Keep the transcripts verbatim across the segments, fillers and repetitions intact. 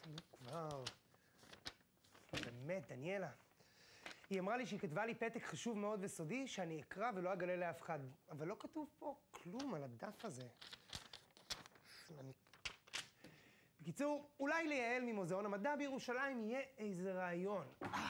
נו כבר. באמת, דניאלה. היא אמרה לי שהיא כתבה לי פתק חשוב מאוד וסודי, שאני אקרא ולא אגלה לאף אחד. אבל לא כתוב פה כלום על הדף הזה. אני... בקיצור, אולי ליעל ממוזיאון המדע בירושלים יהיה איזה רעיון.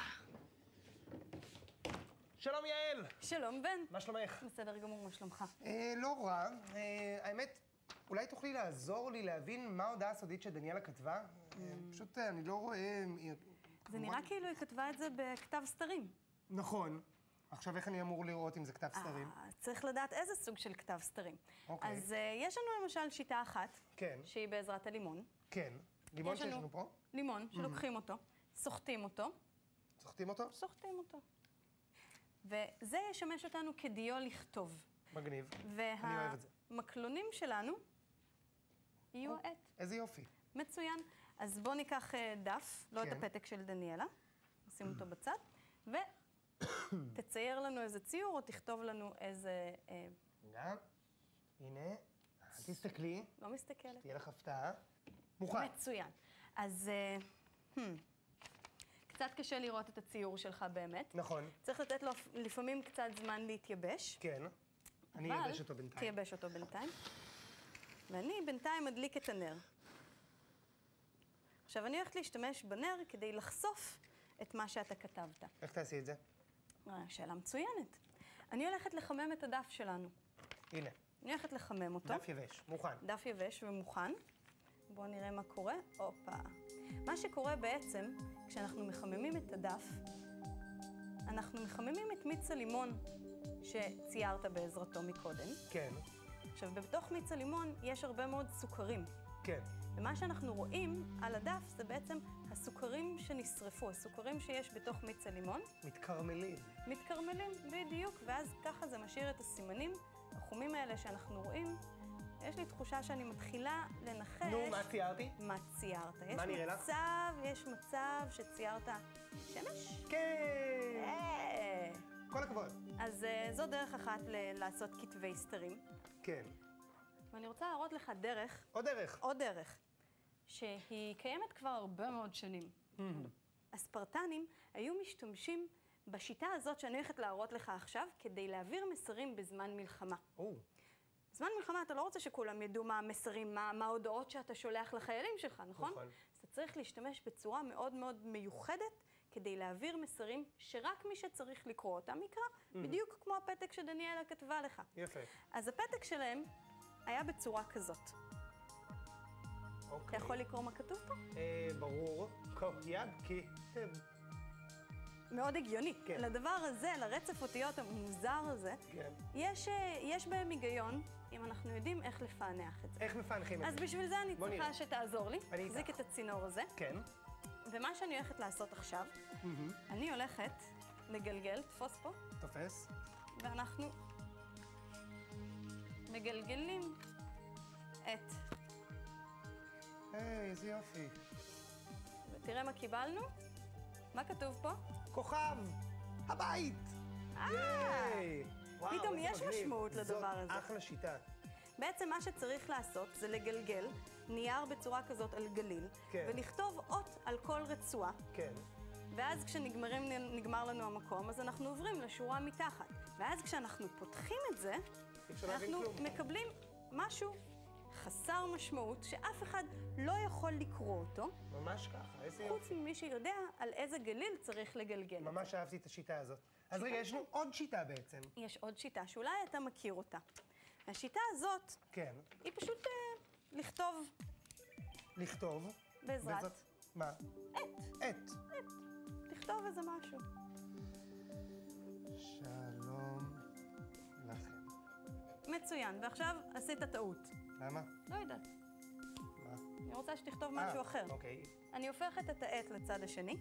שלום יעל! שלום בן. מה שלומך? בסדר גמור, מה שלומך? אה, לא רע. אה, האמת, אולי תוכלי לעזור לי להבין מה ההודעה הסודית שדניאלה כתבה? אה, פשוט אני לא רואה... זה נראה כאילו היא כתבה את זה בכתב סתרים. נכון. עכשיו איך אני אמור לראות אם זה כתב סתרים? אה, צריך לדעת איזה סוג של כתב סתרים. אוקיי. אז אה, יש לנו למשל שיטה אחת, כן. שהיא בעזרת הלימון. כן. לימון יש שיש לנו פה? לימון, שלוקחים אותו, סוחטים אותו. סוחטים אותו? סוחטים אותו. וזה ישמש אותנו כדיו לכתוב. מגניב. אני אוהב את זה. והמקלונים שלנו יהיו העט. איזה יופי. מצוין. אז בואו ניקח אה, דף, לא את כן. הפתק של דניאלה, נשים אותו בצד, ותצייר לנו איזה ציור, או תכתוב לנו איזה... אה, רגע, הנה, אל תסתכלי, לא מסתכלת. תהיה לך הפתעה. מוכן. מצוין. אז אה, hmm, קצת קשה לראות את הציור שלך באמת. נכון. צריך לתת לו לפעמים קצת זמן להתייבש. כן. אני אבל אייבש אותו בינתיים. תייבש אותו בינתיים. ואני בינתיים מדליק את הנר. עכשיו, אני הולכת להשתמש בנר כדי לחשוף את מה שאתה כתבת. איך תעשי את זה? שאלה מצוינת. אני הולכת לחמם את הדף שלנו. הנה. אני הולכת לחמם אותו. דף יבש, מוכן. דף יבש ומוכן. בואו נראה מה קורה. הופה. מה שקורה בעצם, כשאנחנו מחממים את הדף, אנחנו מחממים את מיץ הלימון שציירת בעזרתו מקודם. כן. עכשיו, בתוך מיץ הלימון יש הרבה מאוד סוכרים. כן. ומה שאנחנו רואים על הדף זה בעצם הסוכרים שנשרפו, הסוכרים שיש בתוך מיץ הלימון. מתקרמלים. מתקרמלים, בדיוק, ואז ככה זה משאיר את הסימנים, החומים האלה שאנחנו רואים. יש לי תחושה שאני מתחילה לנחש... נו, מה ציירתי? מה ציירת. מה נראה לך? מצב, יש מצב שציירת שמש. כן! אה. כל הכבוד. אז uh, זו דרך אחת ל- לעשות כתבי סתרים. כן. ואני רוצה להראות לך דרך, עוד דרך. עוד דרך, שהיא קיימת כבר הרבה מאוד שנים. הספרטנים היו משתמשים בשיטה הזאת שאני הולכת להראות לך עכשיו, כדי להעביר מסרים בזמן מלחמה. או. בזמן מלחמה אתה לא רוצה שכולם ידעו מה המסרים, מה, מה ההודעות שאתה שולח לחיילים שלך, נכון? נכון. אז אתה צריך להשתמש בצורה מאוד מאוד מיוחדת, כדי להעביר מסרים שרק מי שצריך לקרוא אותם יקרא, בדיוק כמו הפתק שדניאלה כתבה לך. יפה. אז הפתק שלהם היה בצורה כזאת. אוקיי. אתה יכול לקרוא מה כתוב פה? אה, ברור. יד כי... מאוד הגיוני. כן. לדבר הזה, לרצף אותיות המוזר הזה, כן. יש, יש בהם היגיון, אם אנחנו יודעים איך לפענח את זה. איך מפענחים את אז זה? בשביל זה אני בוא צריכה נראה. שתעזור לי. אני תחזיק איתך. את הצינור הזה. כן. ומה שאני הולכת לעשות עכשיו, אני הולכת לגלגל, תפוס פה, תופס. ואנחנו מגלגלים את... היי, איזה יופי. ותראה מה קיבלנו. מה כתוב פה? כוכב! הבית! אה! ייי! וואו, פתאום איזה יש מגניב. משמעות לדבר הזה. זאת אחלה שיטה. בעצם מה שצריך לעשות זה לגלגל נייר בצורה כזאת על גליל, כן. ולכתוב אות על כל רצועה, כן. ואז כשנגמר לנו המקום, אז אנחנו עוברים לשורה מתחת. ואז כשאנחנו פותחים את זה, אפשר להבין אנחנו כלום. מקבלים משהו חסר משמעות, שאף אחד לא יכול לקרוא אותו, ממש ככה, איזה חוץ יופי. ממי שיודע על איזה גליל צריך לגלגל. ממש אהבתי את השיטה הזאת. אז רגע, יש לנו עוד שיטה בעצם. יש עוד שיטה שאולי אתה מכיר אותה. השיטה הזאת כן. היא פשוט אה, לכתוב לכתוב. בעזרת מה? עט. עט. תכתוב איזה משהו. שלום לכם. מצוין, ועכשיו עשית טעות. למה? לא יודעת. מה? אני רוצה שתכתוב משהו אה, אחר. אוקיי. אני הופכת את העט לצד השני,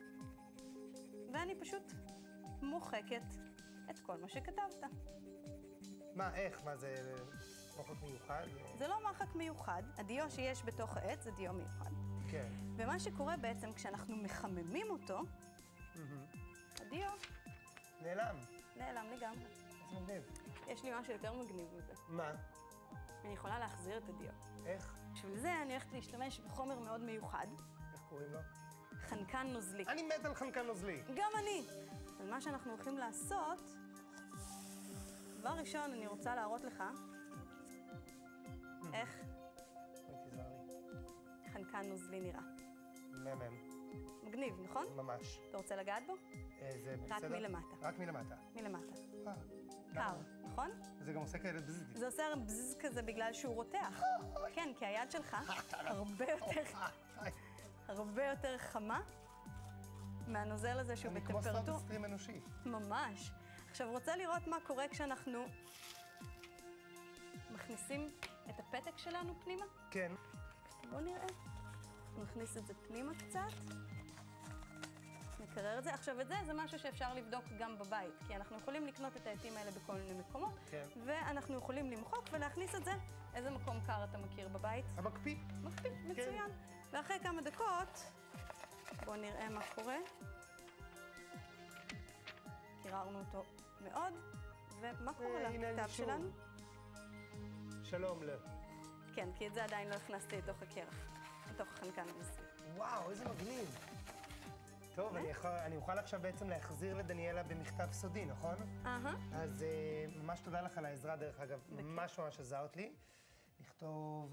ואני פשוט מוחקת את כל מה שכתבת. מה, איך? מה זה מוחק מיוחד? זה לא מחק מיוחד, הדיו שיש בתוך העט זה דיו מיוחד. כן. ומה שקורה בעצם כשאנחנו מחממים אותו, הדיו נעלם. נעלם לגמרי. איזה מגניב. יש לי משהו יותר מגניב מזה. מה? אני יכולה להחזיר את הדיו. איך? בשביל זה אני הולכת להשתמש בחומר מאוד מיוחד, איך קוראים לו? חנקן נוזלי. אני מת על חנקן נוזלי. גם אני. אבל מה שאנחנו הולכים לעשות, דבר ראשון, אני רוצה להראות לך איך אוי, תיזהר לי. חנקן נוזלי נראה. מהמם. מגניב, נכון? ממש. אתה רוצה לגעת בו? אה, זה בסדר? רק מלמטה. רק מלמטה. מלמטה. אה, קר, למה? נכון? זה גם עושה כאלה בזיזים. זה עושה בזז כזה בגלל שהוא רותח. כן, כי היד שלך הרבה יותר, הרבה יותר חמה מהנוזל הזה שהוא אני כמו בטמפרטורה. סוד סטרים אנושי. ממש. עכשיו, רוצה לראות מה קורה כשאנחנו מכניסים את הפתק שלנו פנימה? כן. בואו נראה. נכניס את זה פנימה קצת. נקרר את זה. עכשיו, את זה זה משהו שאפשר לבדוק גם בבית, כי אנחנו יכולים לקנות את העטים האלה בכל מיני מקומות, כן. ואנחנו יכולים למחוק ולהכניס את זה. איזה מקום קר אתה מכיר בבית? המקפיא. מקפיא, מצוין. ואחרי כמה דקות, בואו נראה מה קורה. קיררנו אותו מאוד, ומה קורה הנה לכתב אישור. שלנו? שלום ל... כן, כי את זה עדיין לא הכנסתי לתוך הקרח, לתוך החנקן הזה. וואו, איזה מגניב. טוב, אני יכול- אני אוכל עכשיו בעצם להחזיר לדניאלה במכתב סודי, נכון? אהה. אז אה, ממש תודה לך על העזרה, דרך אגב. ממש ממש עזרת לי. לכתוב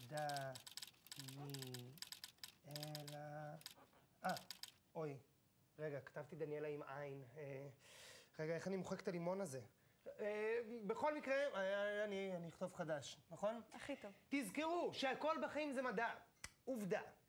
דניאלה... אה, אוי. רגע, כתבתי דניאלה עם עין. אה, רגע, איך אני מוחק את הלימון הזה? אה, בכל מקרה, אה, אני אני אכתוב חדש, נכון? הכי טוב. תזכרו שהכל בחיים זה מדע. עובדה.